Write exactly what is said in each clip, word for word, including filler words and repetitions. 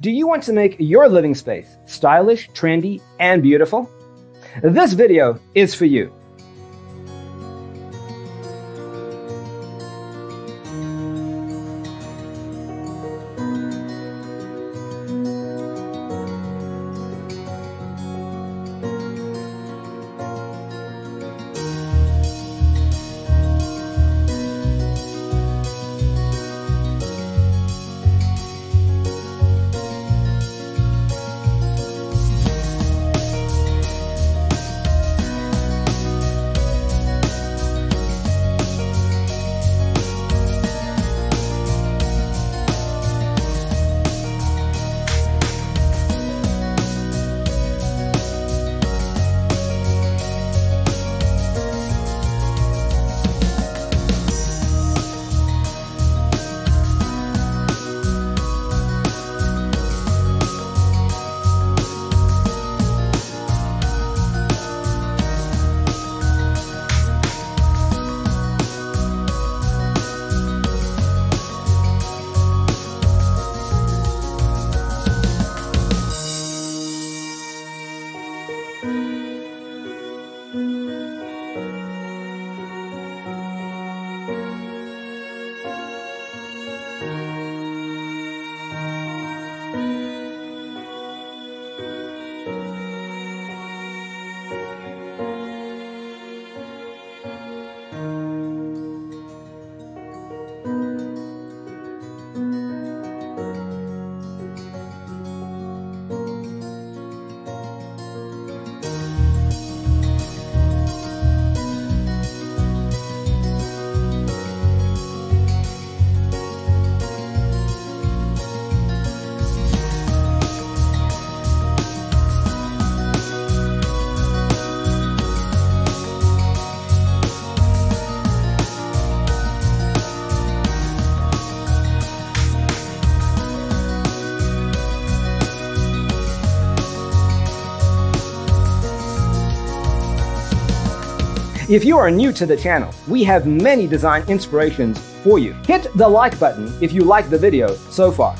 Do you want to make your living space stylish, trendy, and beautiful? This video is for you. If you are new to the channel, we have many design inspirations for you. Hit the like button if you like the video so far.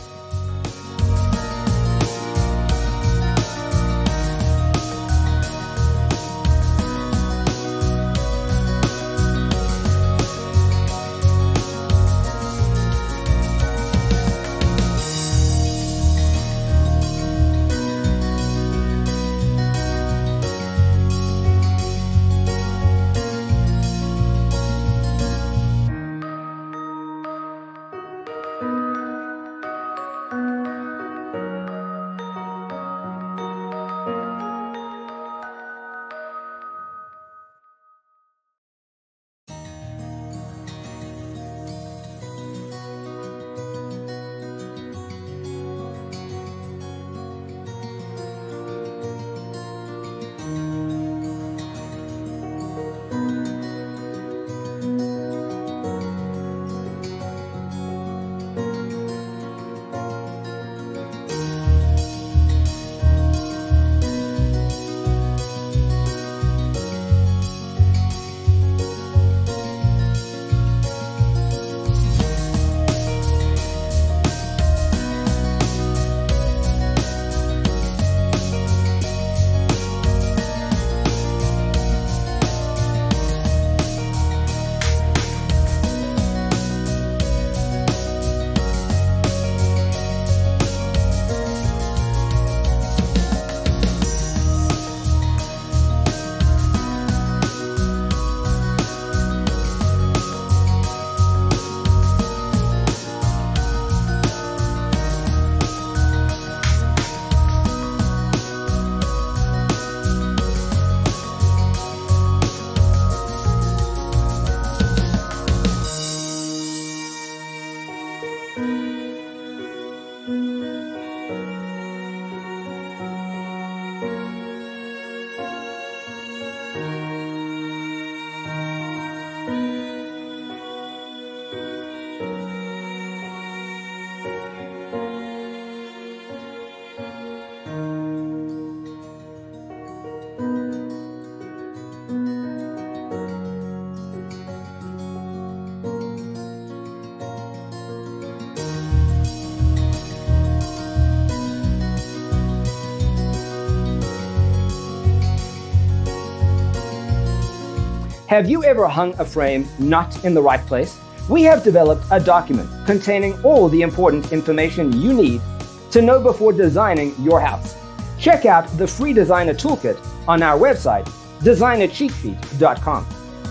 Have you ever hung a frame not in the right place? We have developed a document containing all the important information you need to know before designing your house. Check out the free designer toolkit on our website, designer cheat sheet dot com.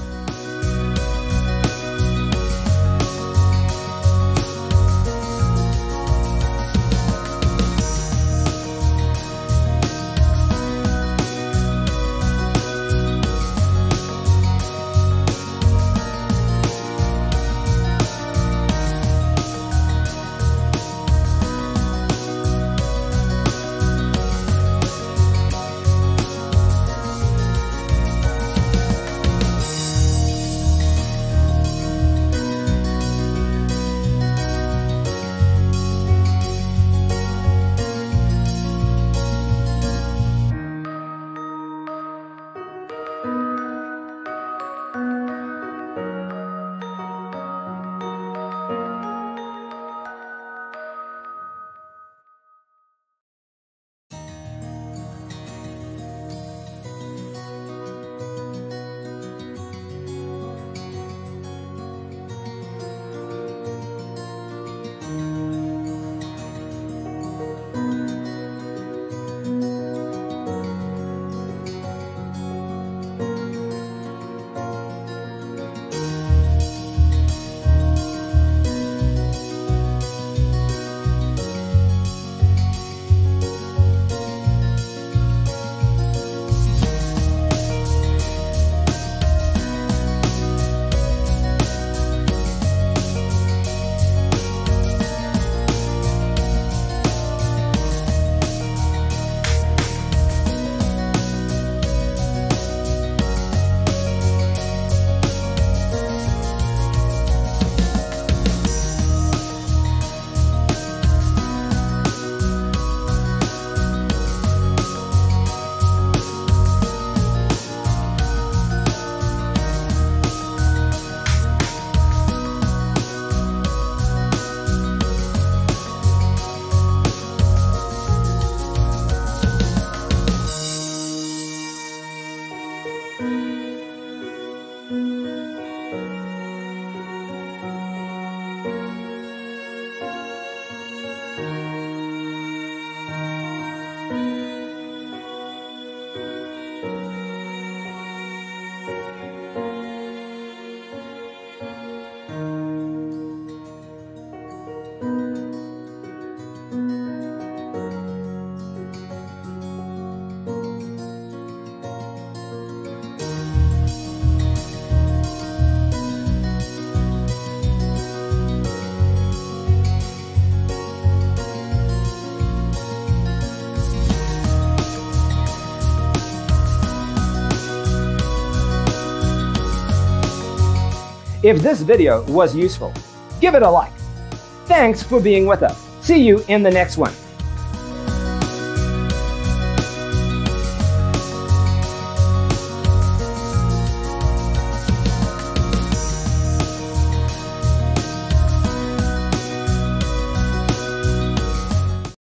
If this video was useful, give it a like. Thanks for being with us. See you in the next one.